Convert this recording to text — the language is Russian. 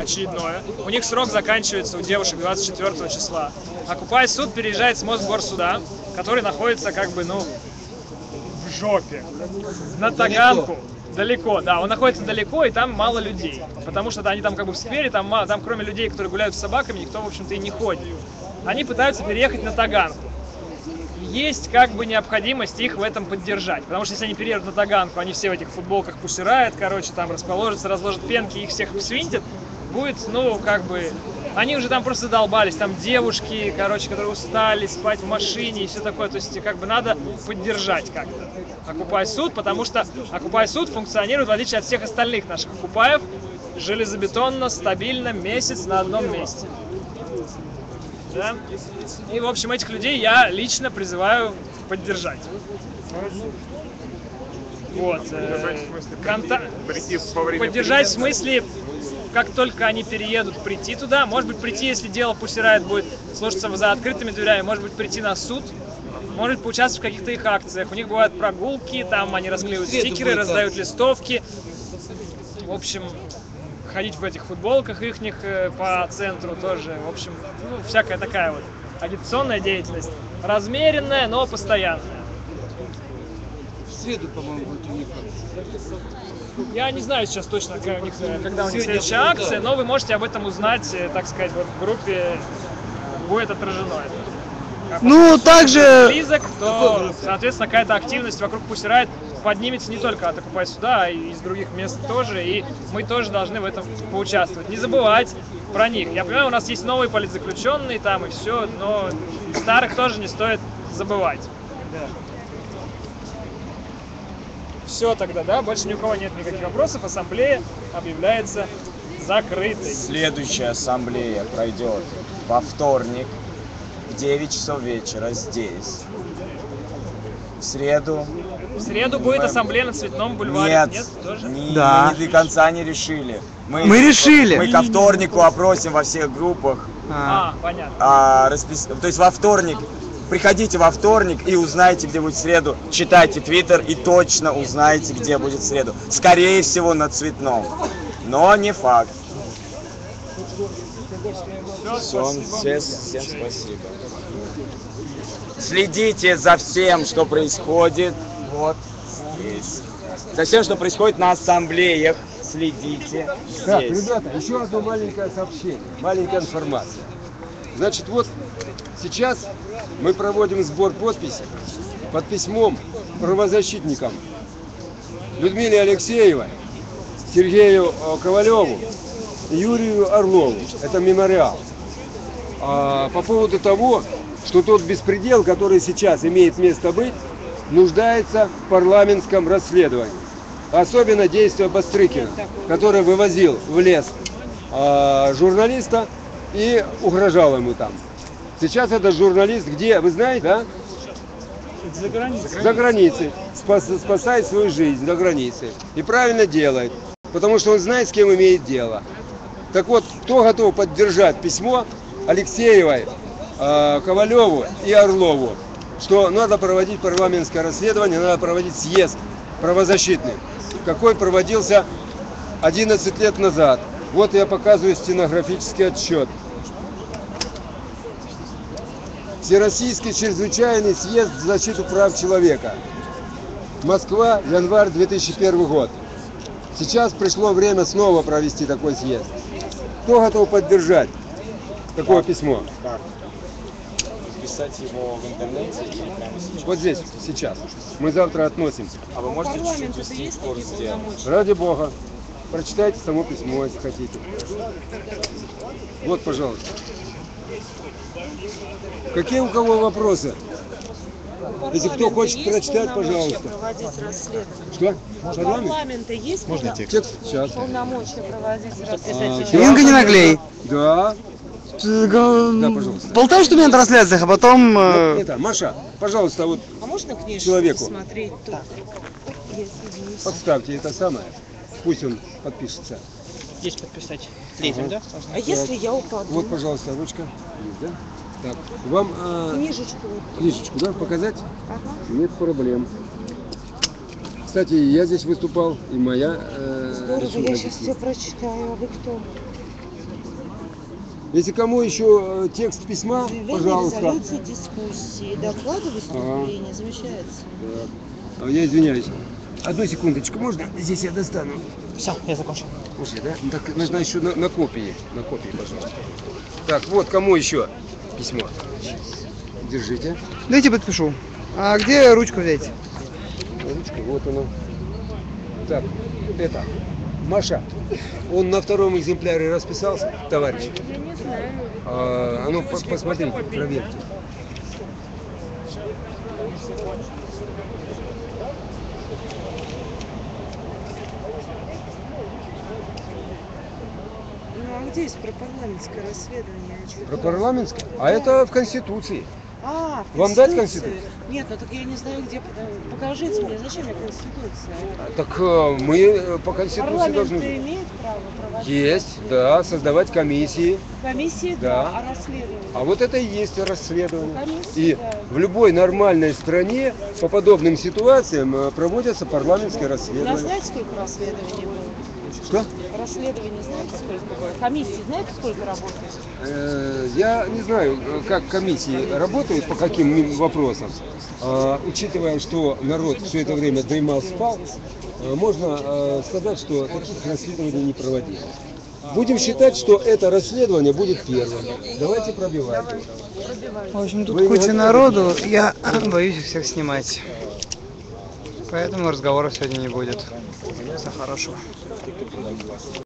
очередное. У них срок заканчивается у девушек 24 числа. Окупай суд переезжает с Мосгорсуда, который находится как бы, ну, в жопе. На Таганку. Далеко, да, он находится далеко, и там мало людей. Потому что они там как бы в сквере, там кроме людей, которые гуляют с собаками, никто, в общем-то, и не ходит. Они пытаются переехать на Таганку. Есть как бы необходимость их в этом поддержать. Потому что если они переедут на Таганку, они все в этих футболках пусирают, короче, там расположатся, разложат пенки, их всех свинтят. Будет, ну, как бы... Они уже там просто задолбались, там девушки, короче, которые устали спать в машине и все такое. То есть, как бы надо поддержать как-то Окупай суд, потому что Окупай суд функционирует, в отличие от всех остальных наших окупаев, железобетонно, стабильно, месяц на одном месте. Да? И, в общем, этих людей я лично призываю поддержать. Вот. Поддержать в смысле, как только они переедут, прийти туда. Может быть, прийти, если дело пусирает, будет слушаться за открытыми дверями. Может быть, прийти на суд. Может быть, поучаствовать в каких-то их акциях. У них бывают прогулки, там они расклеивают стикеры, раздают листовки. В общем, ходить в этих футболках ихних по центру тоже. В общем, ну, всякая такая вот агитационная деятельность. Размеренная, но постоянная. В среду, по-моему, будет у них. Я не знаю сейчас точно, когда у них следующая акция, но вы можете об этом узнать, так сказать, вот в группе будет отражено это. Ну, также... Близок, то, соответственно, какая-то активность вокруг Пусирайт поднимется не только от Окупай суда, а и из других мест тоже, и мы тоже должны в этом поучаствовать. Не забывать про них. Я понимаю, у нас есть новые политзаключенные там и все, но старых тоже не стоит забывать. Все тогда, да? Больше ни у кого нет никаких вопросов. Ассамблея объявляется закрытой. Следующая ассамблея пройдет во вторник в 9 часов вечера здесь. В среду. В среду будет ассамблея на Цветном бульваре. Нет, тоже? Да. Мы до конца не решили. Мы решили. Мы ко вторнику опросим во всех группах. Понятно. То есть во вторник. Приходите во вторник и узнаете, где будет в среду. Читайте Твиттер и точно узнаете, где будет в среду. Скорее всего, на Цветном. Но не факт. Всем спасибо. Следите за всем, что происходит вот здесь. За всем, что происходит на ассамблеях. Следите здесь. Так, ребята, еще одно маленькое сообщение, маленькая информация. Значит, вот сейчас мы проводим сбор подписей под письмом правозащитникам Людмиле Алексеевой, Сергею Ковалеву и Юрию Орлову. Это мемориал. По поводу того, что тот беспредел, который сейчас имеет место быть, нуждается в парламентском расследовании. Особенно действия Бастрыкина, который вывозил в лес журналиста и угрожал ему там. Сейчас этот журналист где, вы знаете, да? За границей. За границей. Спасает свою жизнь за границей. И правильно делает. Потому что он знает, с кем имеет дело. Так вот, кто готов поддержать письмо Алексеевой, Ковалеву и Орлову, что надо проводить парламентское расследование, надо проводить съезд правозащитный, какой проводился 11 лет назад. Вот я показываю стенографический отчет. Всероссийский чрезвычайный съезд в защиту прав человека. Москва, январь 2001 год. Сейчас пришло время снова провести такой съезд. Кто готов поддержать такое письмо? Как? Писать его в интернете или прямо сейчас? Вот здесь, сейчас. Мы завтра относим. А вы можете чуть-чуть вести курс сделать? Ради Бога. Прочитайте само письмо, если хотите. Вот, пожалуйста. Какие у кого вопросы? Если кто хочет прочитать, пожалуйста. Что? Парламента есть Текст сейчас. полномочия проводить расследование? Инга, не наглей. Да. Да, пожалуйста. Болтаешь что у меня на трансляциях, а потом... Это, Маша, пожалуйста, вот А можно книжку человеку посмотреть тут? подставьте это самое. Пусть он подпишется. Есть подписать. Лезем, да? А если я упаду? Вот, пожалуйста, ручка. Есть, да? Так, вам книжечку, да, показать? Ага. Нет проблем. Кстати, я здесь выступал, и моя... Здорово, я сейчас все прочитаю. А вы кто? Если кому еще текст письма, Заявление, пожалуйста. резолюции, дискуссии, доклады, выступления, замечается. Да. Я извиняюсь. Одну секундочку, можно? Здесь я достану. Все, я закончил. Уже, да? Ну, так нужно еще на копии. На копии, пожалуйста. Так, вот кому еще письмо. Держите. Дайте подпишу. А где ручку взять? Ручка, вот она. Так, это. Маша, он на втором экземпляре расписался, товарищ? Я не знаю. А ну, посмотрите, проверьте. Ну а где есть про парламентское расследование? Я читала. Про парламентское? А это в Конституции. А, в Вам дать Конституции? Конституцию? Нет, ну так я не знаю, где. Покажите мне, зачем мне Конституция? Так мы по Конституции Парламент должны... имеет право проводить Есть, расследование? да, создавать комиссии. Комиссии, Да. да, а расследование? А вот это и есть расследование. Комиссии, И да. в любой нормальной стране по подобным ситуациям проводятся парламентские У нас расследования. знаете, сколько расследований было? Что? Расследований знаете, сколько было? Комиссии знаете, сколько работает? Я не знаю, как комиссии работают, по каким вопросам. Учитывая, что народ все это время дремал, спал, можно сказать, что таких расследований не проводилось. Будем считать, что это расследование будет первым. Давайте пробивать. В общем, тут Вы не куча готовы? народу, я боюсь их всех снимать. Поэтому разговоров сегодня не будет. Всего хорошего.